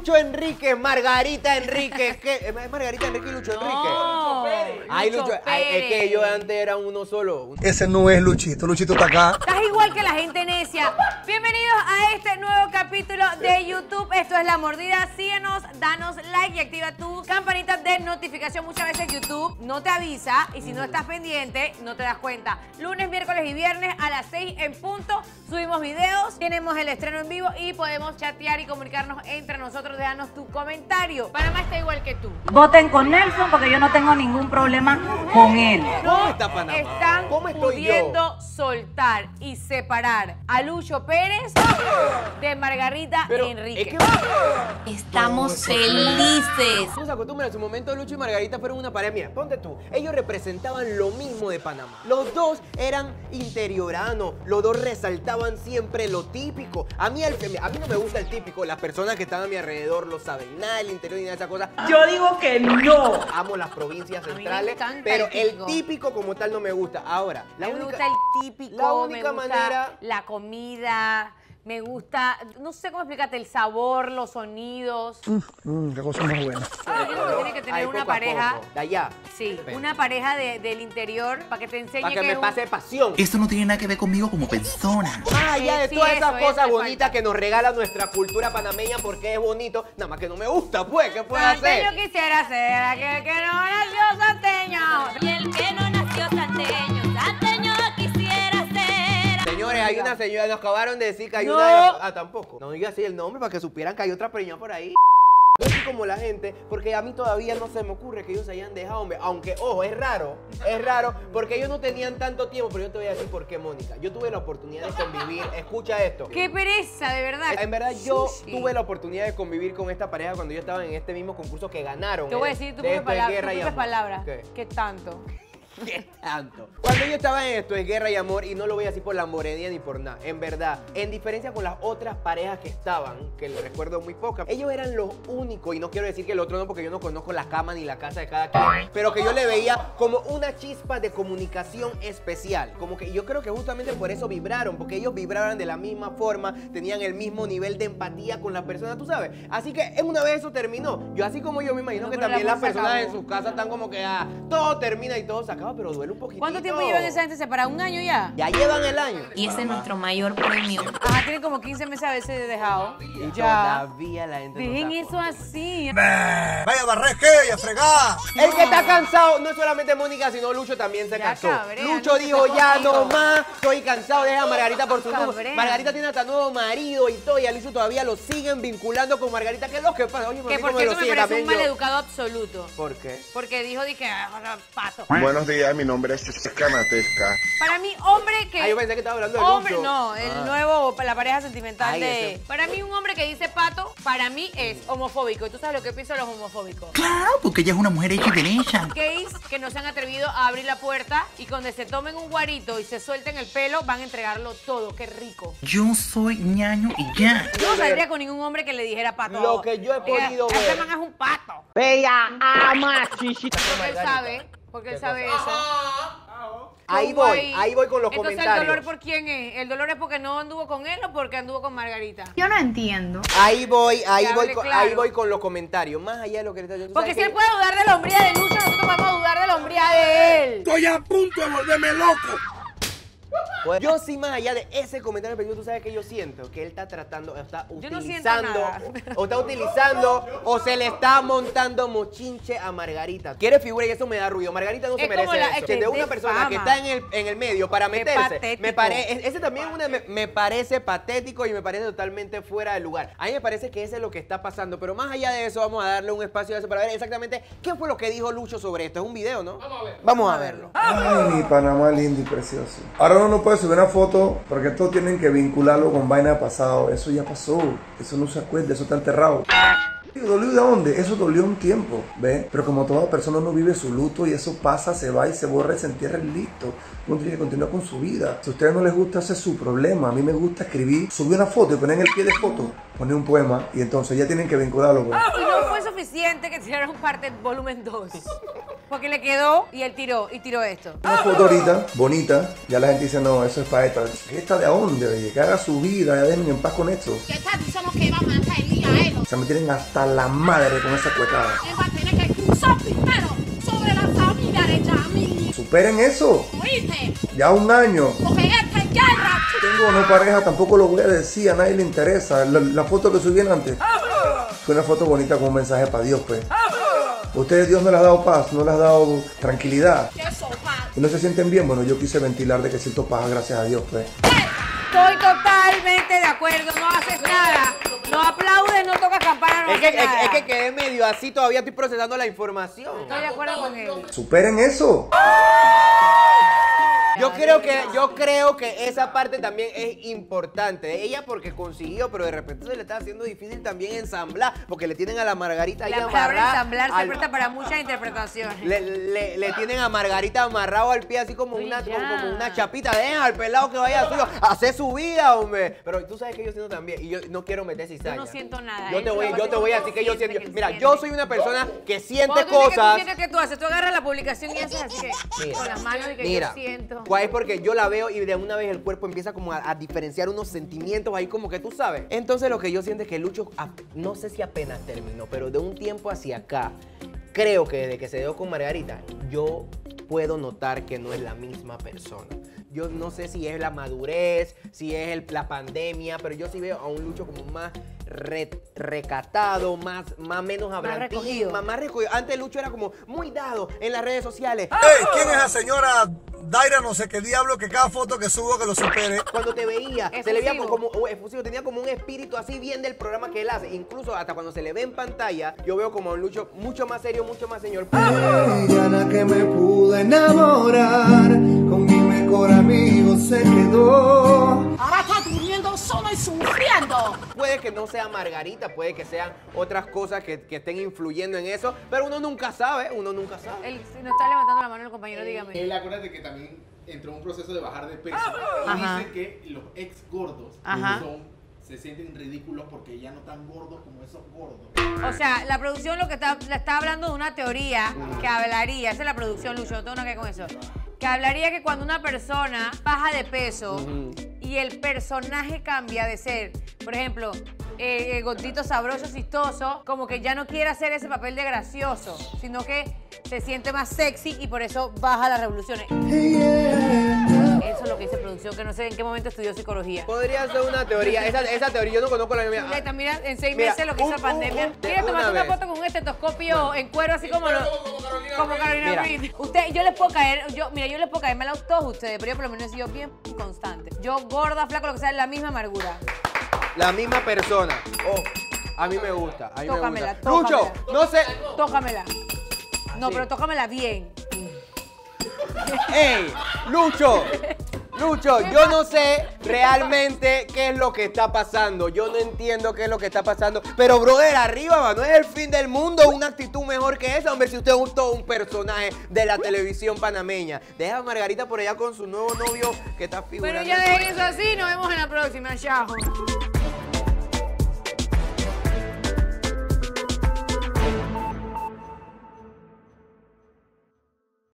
Lucho Enrique, Margarita Enrique. ¿Qué? ¿Es Margarita Enrique y Lucho Enrique? No, Ay, Lucho ay, es que Pérez. ellos antes eran uno solo. Ese no es Luchito, Luchito está acá. Estás igual que la gente necia. Bienvenidos a este nuevo capítulo de YouTube. Esto es La Mordida. Síguenos, danos like y activa tu campanita de notificación. Muchas veces YouTube no te avisa y si no estás pendiente, no te das cuenta. Lunes, miércoles y viernes a las 6 en punto subimos videos, tenemos el estreno en vivo y podemos chatear y comunicarnos entre nosotros. Déjanos tu comentario. Panamá está igual que tú. Voten con Nelson porque yo no tengo ningún problema con él. ¿Cómo está Panamá? Están ¿Cómo estoy pudiendo soltar y separar a Lucho Pérez de Margarita Pero Enrique. es que Estamos felices. no se acostumbran, en su momento Lucho y Margarita fueron una pareja. Mira, ponte tú, ellos representaban lo mismo de Panamá. Los dos eran interioranos, los dos resaltaban siempre lo típico. A mí no me gusta el típico, las personas que están a mi alrededor lo saben, nada del interior ni nada de esa cosa. Yo digo que no. Amo las provincias mí me centrales, encanta pero el el típico. típico como tal no me gusta. Ahora, Me gusta el típico, la única me gusta manera- la comida, me gusta, no sé cómo explicarte, el sabor, los sonidos. Qué cosa más buena. Yo pienso que tiene que tener Ay, una poco a pareja, poco, de allá. sí, Ven. una pareja del interior para que te enseñe Para que me un- pase pasión. Esto no tiene nada que ver conmigo como persona. Más allá de Sí, todas eso, esas eso cosas le bonitas falta. que nos regala nuestra cultura panameña porque es bonito, nada más que no me gusta, pues, ¿qué puedo Santeño hacer? quisiera ser aquel que no nació santeño. Y el que no nació santeño, santeño quisiera ser. Señores, hay una señora, nos acabaron de decir que hay No. una... Ah, tampoco. No diga así el nombre para que supieran que hay otra preñada por ahí. Yo soy como la gente, porque a mí todavía no se me ocurre que ellos se hayan dejado, hombre. Aunque, ojo, es raro, porque ellos no tenían tanto tiempo, pero yo te voy a decir por qué, Mónica. Yo tuve la oportunidad de convivir, escucha esto. Qué pereza, de verdad. En verdad, yo Sushi. tuve la oportunidad de convivir con esta pareja cuando yo estaba en este mismo concurso que ganaron. Te voy a decir tu de propia Esto es Guerra y Amor. palabra. ¿Qué? ¿Qué tanto? ¿Qué tanto? Cuando yo estaba en Esto es Guerra y Amor, y no lo voy a decir por la morenía ni por nada, en verdad, en diferencia con las otras parejas que estaban, que les recuerdo muy pocas, ellos eran los únicos, y no quiero decir que el otro no, porque yo no conozco la cama ni la casa de cada quien, pero que yo le veía como una chispa de comunicación especial, como que yo creo que justamente por eso vibraron, porque ellos vibraban de la misma forma, tenían el mismo nivel de empatía con la persona, tú sabes. Así que una vez eso terminó, yo así como yo me imagino No, que pero también la las cosa personas acabó. en sus casas están como que todo termina y todo se acaba, pero duele un poquitito. ¿Cuánto tiempo llevan esa gente separada? ¿Un año ya? Ya llevan el año. Y ese es nuestro mayor premio. Ajá, tienen como 15 meses a veces dejado. Y Ya. todavía la gente Dejen no se eso así. Vaya a barrer qué, y a fregar. El que está cansado, no solamente Mónica, sino Lucho también se Ya cansó. cabrea, Lucho no dijo, te ya contigo. no más, estoy cansado, deja a Margarita por su nuevo. Cabrea. Margarita tiene hasta nuevo marido y todo, y a Lucho todavía lo siguen vinculando con Margarita. ¿Qué es lo que pasa? Oye, Que mami, por ¿cómo cierto lo me sigue parece un también yo? maleducado absoluto. ¿Por qué? Porque dijo, dije, pato. Buenos días, mi nombre es Canatesca. Para mí, hombre que... Ah, yo pensé que estaba hablando de Hombre, Lucho. no, el Ah. nuevo, la pareja sentimental Ay, de... ese. Para mí, un hombre que dice pato, para mí es homofóbico. ¿Y tú sabes lo que pienso de los homofóbicos? Claro, porque ella es una mujer hecha y derecha. Gays que no se han atrevido a abrir la puerta y cuando se tomen un guarito y se suelten el pelo, van a entregarlo todo. ¡Qué rico! Yo soy ñaño y ya. Yo no saldría con ningún hombre que le dijera pato. Lo que yo he Diga, podido Este ver. man es un pato. Bella ama chichita. Porque él sabe, porque él sabe eso. Ahí Hubo voy con los Entonces, comentarios. ¿el dolor por quién es? ¿El dolor es porque no anduvo con él o porque anduvo con Margarita? Yo no entiendo. Ahí voy Que hable claro. ahí voy con los comentarios. Más allá de lo que le está diciendo. Porque si él puede dudar de la hombría de Lucho, nosotros podemos dudar de la hombría de él. Estoy a punto de volverme loco. Yo sí, más allá de ese comentario, pero tú sabes que yo siento que él está tratando, está Yo no siento utilizando, nada. o está utilizando, o se le está montando mochinche a Margarita. Quiere figura y eso me da ruido. Margarita no se Es merece como la- eso. es Que que de una de persona que fama. está en el medio para Qué meterse, patético. ese también me parece patético y me parece totalmente fuera de lugar. A mí me parece que ese es lo que está pasando, pero más allá de eso vamos a darle un espacio a eso para ver exactamente qué fue lo que dijo Lucho sobre esto. Es un video, ¿no? Vamos a verlo. Ay, mi Panamá lindo y precioso. Ahora uno no puede subir una foto porque todos tienen que vincularlo con vaina pasado. Eso ya pasó. Eso no se acuerda, eso está enterrado. ¿Dolió de dónde? Eso dolió un tiempo, ¿ves? Pero como toda persona no vive su luto y eso pasa, se va y se borra y se entierra y listo. Uno tiene que continuar con su vida. Si a ustedes no les gusta, ese es su problema. A mí me gusta escribir, subir una foto y poner en el pie de foto, poner un poema y entonces ya tienen que vincularlo con... Y no fue suficiente que tiraron parte volumen 2. Porque le quedó y él tiró esto. Una foto ahorita, bonita, ya la gente dice, no, eso es para esta. ¿Esta de dónde, oye? Que haga su vida, ya déjenme en paz con esto. ¿Qué tal? Somos que vamos a caer a él. sea, me tienen hasta la madre con esa cuecada. Eva tiene que cruzar primero sobre la familia de Yami. Superen eso. ¿Oíste? Ya 1 año. Porque esta es guerra. Tengo no pareja, tampoco lo voy a decir, a nadie le interesa. La foto que subí antes fue una foto bonita con un mensaje para Dios, pues. Ustedes, Dios no les ha dado paz, no les ha dado tranquilidad. ¿Qué sopa? Y no se sienten bien. Bueno, yo quise ventilar de que siento paz, gracias a Dios, pues. Estoy totalmente de acuerdo, no haces nada. No aplaudes, no tocas campana, no haces nada. Es que quedé medio así, todavía estoy procesando la información. Estoy de acuerdo con él. Superen eso. Yo creo que esa parte también es importante. Ella porque consiguió, pero de repente se le está haciendo difícil también ensamblar, porque le tienen a la Margarita ahí La palabra amarrada. ensamblar se presta para muchas interpretaciones. Le tienen a Margarita amarrado al pie así como Uy, una ya. chapita. Dejen al pelado que vaya suyo a hacer su vida, hombre. Pero tú sabes que yo siento también, y yo no quiero meter cizaña. Yo no siento nada. Yo te voy a decir que yo siento. Mira, siente. yo soy una persona que siente Cuando tú dices que cosas. tú sientes que tú haces, tú agarras la publicación y haces así que Mira, con las manos y que mira, yo siento. ¿cuál es? Porque yo la veo y de una vez el cuerpo empieza como a diferenciar unos sentimientos ahí como que tú sabes. Entonces lo que yo siento es que Lucho, no sé si apenas terminó, pero de un tiempo hacia acá, creo que desde que se dio con Margarita, yo puedo notar que no es la misma persona. Yo no sé si es la madurez, si es la pandemia, pero yo sí veo a un Lucho como más recatado, menos hablantín, recogido. más recogido. Antes Lucho era como muy dado en las redes sociales. Ey, ¿quién es la señora Daira no sé qué diablo que cada foto que subo que lo supere? Cuando te veía, se Efusivo. le veía como efusivo, tenía como un espíritu así bien del programa que él hace. Incluso hasta cuando se le ve en pantalla, yo veo como a un Lucho mucho más serio, mucho más señor. Diana, que me pude enamorar, con mi mejor amigo se quedó. Ahora está durmiendo solo y sufriendo. Puede que no sea Margarita, puede que sean otras cosas que estén influyendo en eso, pero uno nunca sabe, uno nunca sabe. Él nos está levantando la mano el compañero, dígame. Él, acuérdate que también entró en un proceso de bajar de peso. Ajá. Dice que los ex gordos Ajá. se sienten ridículos porque ya no tan gordos como esos gordos. O sea, la producción lo que está hablando de una teoría que hablaría, esa es la producción, Lucho, no tengo nada que ver con eso, que hablaría que cuando una persona baja de peso y el personaje cambia de ser, por ejemplo, el gordito sabroso, chistoso, como que ya no quiere hacer ese papel de gracioso, sino que se siente más sexy y por eso baja las revoluciones. Eso es lo que dice producción, que no sé en qué momento estudió psicología. Podría ser una teoría, esa teoría yo no conozco la mía. Julieta, mira, en 6 Mira, meses lo que hizo la pandemia. ¿Quieres una tomarte una vez. foto con un estetoscopio en cuero así como Carolina Mira. Reed? Yo les puedo caer, yo les puedo caer mal a todos ustedes, pero yo por lo menos he sido bien constante. Yo gorda, flaco, lo que sea, es la misma amargura. La misma persona. Oh, a mí me gusta, a mí Tócamela, me gusta. Lucho, no sé. Tócamela. No, Así. pero tócamela bien. ¡Ey! Lucho, yo no sé realmente qué es lo que está pasando. Yo no entiendo qué es lo que está pasando. Pero, brother, arriba, no es el fin del mundo. Una actitud mejor que esa, hombre, si usted es todo un personaje de la televisión panameña. Deja a Margarita por allá con su nuevo novio que está figurando. Pero ya dejen eso así, nos vemos en la próxima. Chao.